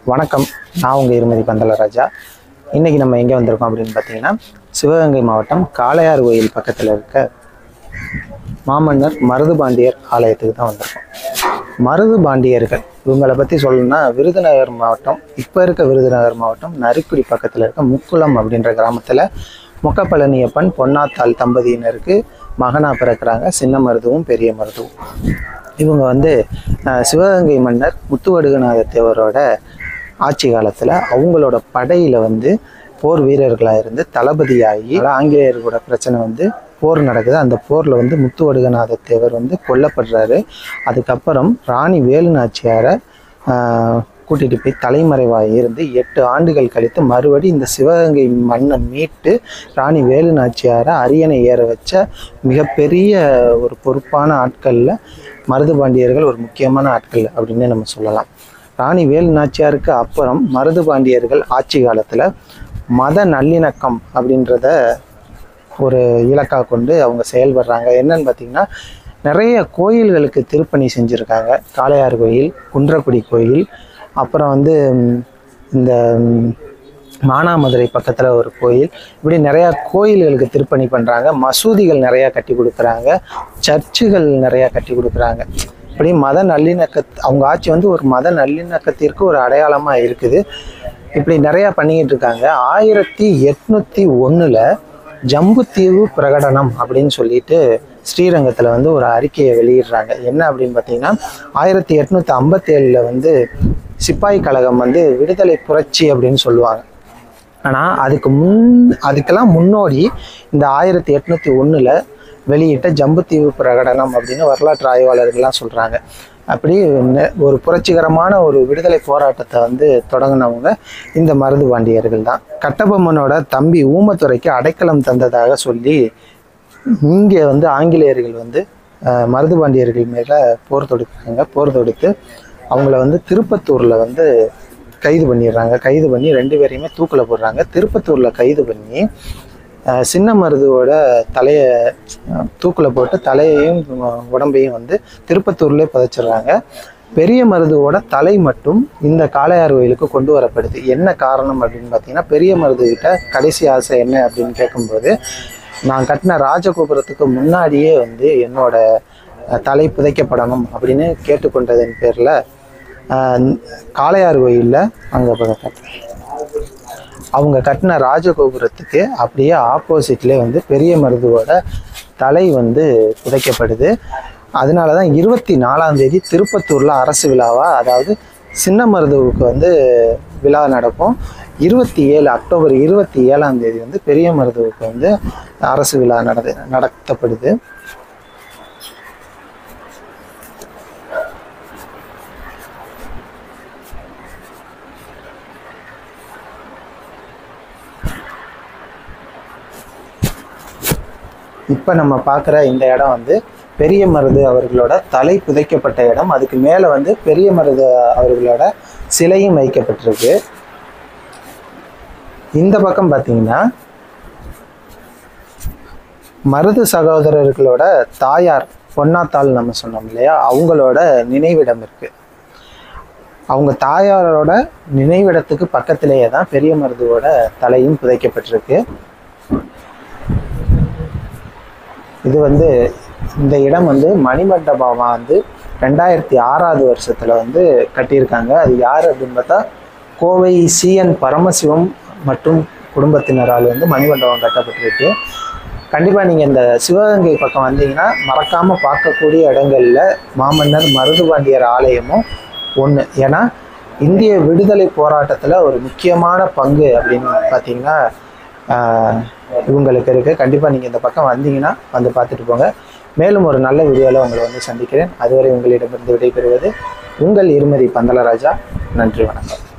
வணக்கம், நான் உங்கள் இருமதி பந்தலராஜா. இன்றைக்கி நம்ம எங்கே வந்திருக்கோம் அப்படின்னு பார்த்தீங்கன்னா, சிவகங்கை மாவட்டம் காளையார் கோயில் பக்கத்தில் இருக்க மாமன்னர் மருதுபாண்டியர் ஆலயத்துக்கு தான் வந்திருக்கோம். மருதுபாண்டியர்கள் இவங்களை பற்றி சொல்லணும்னா, விருதுநகர் மாவட்டம், இப்போ இருக்க விருதுநகர் மாவட்டம் நரிக்குடி பக்கத்தில் இருக்க முக்குளம் அப்படின்ற கிராமத்தில் மொக்கப்பழனியப்பன் பொன்னாத்தாள் தம்பதியினருக்கு மகனாக பிறக்கிறாங்க. சின்ன மருதுவும் பெரிய மருதுவும். இவங்க சிவகங்கை மன்னர் முத்துவடுகநாத தேவரோட ஆட்சி காலத்தில் அவங்களோட படையில் போர் வீரர்களாக இருந்து தளபதியாகி ஆங்கிலேயர்களோட பிரச்சனை போர் நடக்குது. அந்த போரில் முத்துவடுகநாத தேவர் கொல்லப்படுறாரு. அதுக்கப்புறம் ராணி வேலுநாச்சியாரை கூட்டிகிட்டு போய் தலைமறைவாக இருந்து 8 ஆண்டுகள் கழித்து மறுபடி இந்த சிவகங்கை மண்ணை மீட்டு ராணி வேலுநாச்சியாரை அரியணை ஏற வச்ச மிகப்பெரிய ஒரு பொறுப்பான ஆட்களில் மருதுபாண்டியர்கள் ஒரு முக்கியமான ஆட்கள் அப்படின்னு நம்ம சொல்லலாம். ராணி வேலுநாச்சியாருக்கு அப்புறம் மருதுபாண்டியர்கள் ஆட்சி காலத்தில் மத நல்லிணக்கம் அப்படின்றத ஒரு இலக்காக கொண்டு அவங்க செயல்படுறாங்க. என்னன்னு பார்த்திங்கன்னா, நிறைய கோயில்களுக்கு திருப்பணி செஞ்சுருக்காங்க. காளையார் கோயில், குன்றக்குடி கோயில், அப்புறம் இந்த மானாமதுரை பக்கத்தில் ஒரு கோயில், இப்படி நிறையா கோயில்களுக்கு திருப்பணி பண்ணுறாங்க. மசூதிகள் நிறையா கட்டி கொடுக்குறாங்க. சர்ச்சுகள் நிறையா கட்டி கொடுக்குறாங்க. இப்படி மத அவங்க ஆட்சி ஒரு மத நல்லிணக்கத்திற்கு ஒரு அடையாளமாக இருக்குது. இப்படி நிறையா பண்ணிக்கிட்டு இருக்காங்க. 1801 ஜம்புத்தீவு பிரகடனம் அப்படின்னு சொல்லிட்டு ஸ்ரீரங்கத்தில் ஒரு அறிக்கையை வெளியிடுறாங்க. என்ன அப்படின்னு பார்த்தீங்கன்னா, 1857 சிப்பாய் கழகம் விடுதலை புரட்சி அப்படின்னு சொல்லுவாங்க. ஆனால் அதுக்கெல்லாம் முன்னோடி இந்த 1801 வெளியிட்ட ஜம்புத்தீவு பிரகடனம் அப்படின்னு வரலாற்று ஆய்வாளர்கள்லாம் சொல்கிறாங்க. அப்படி ஒரு புரட்சிகரமான ஒரு விடுதலை போராட்டத்தை தொடங்கினவங்க இந்த மருதுபாண்டியர்கள் தான். கட்டபொம்மனோட தம்பி ஊமத்துறைக்கு அடைக்கலம் தந்ததாக சொல்லி இங்கே ஆங்கிலேயர்கள் மருதுபாண்டியர்கள் மேலே போர் தொடுக்கிறாங்க. போர் தொடுத்து அவங்கள திருப்பத்தூரில் கைது பண்ணிடுறாங்க. கைது பண்ணி 2 பேரையுமே தூக்கில் போடுறாங்க. திருப்பத்தூரில் கைது பண்ணி சின்ன மருதுவோட தலையை தூக்கில் போட்டு தலையையும் உடம்பையும் திருப்பத்தூர்லேயே புதைச்சிடுறாங்க. பெரிய மருதுவோட தலை மட்டும் இந்த காளையார் கோயிலுக்கு கொண்டு வரப்படுது. என்ன காரணம் அப்படின்னு பார்த்தீங்கன்னா, பெரிய மருதுகிட்ட கடைசி ஆசை என்ன அப்படின்னு கேட்கும்போது, நான் கட்டின ராஜகோபுரத்துக்கு முன்னாடியே என்னோட தலை புதைக்கப்படணும் அப்படின்னு கேட்டுக்கொண்டதன் பேரில் காளையார் கோயிலில் அங்கே அவங்க கட்டின ராஜகோபுரத்துக்கு அப்படியே ஆப்போசிட்லேயே பெரிய மருதுவோட தலை புதைக்கப்படுது. அதனால தான் 24ஆம் தேதி திருப்பத்தூரில் அரசு விழாவாக, அதாவது சின்ன மருதுவுக்கு விழா நடக்கும். அக்டோபர் 27ஆம் தேதி பெரிய மருதுவுக்கு அரசு விழா நடத்தப்படுது. இப்போ நம்ம பார்க்குற இந்த இடம் பெரிய மருது அவர்களோட தலை புதைக்கப்பட்ட இடம். அதுக்கு மேலே பெரிய மருது அவர்களோட சிலையும் வைக்கப்பட்டிருக்கு. இந்த பக்கம் பார்த்தீங்கன்னா, மருது சகோதரர்களோட தாயார் பொன்னாத்தாள் நம்ம சொன்னோம் இல்லையா, அவங்களோட நினைவிடம் இருக்குது. அவங்க தாயாரோட நினைவிடத்துக்கு பக்கத்திலேயே தான் பெரிய மருதுவோட தலையும் புதைக்கப்பட்டிருக்கு. இது இந்த இடம் மணிமண்டபமாக 2006ஆவது வருஷத்தில் கட்டியிருக்காங்க. அது யார் அப்படின்னு பார்த்தா, கோவை சிஎன் பரமசிவம் மற்றும் குடும்பத்தினரால் மணிமண்டபம் கட்டப்பட்டிருக்கு. கண்டிப்பாக நீங்கள் இந்த சிவகங்கை பக்கம் வந்தீங்கன்னா மறக்காமல் பார்க்கக்கூடிய இடங்களில் மாமன்னர் மருதுபாண்டியர் ஆலயமும் ஒன்று. ஏன்னா இந்திய விடுதலை போராட்டத்தில் ஒரு முக்கியமான பங்கு அப்படின்னு பார்த்தீங்கன்னா இவங்களுக்கு இருக்குது. கண்டிப்பாக நீங்கள் இந்த பக்கம் வந்தீங்கன்னா பார்த்துட்டு போங்க. மேலும் ஒரு நல்ல வீடியோவில் உங்களை சந்திக்கிறேன். அதுவரை உங்களிடமிருந்து விடைபெறுவது உங்கள் இருமதி பந்தலராஜா. நன்றி, வணக்கம்.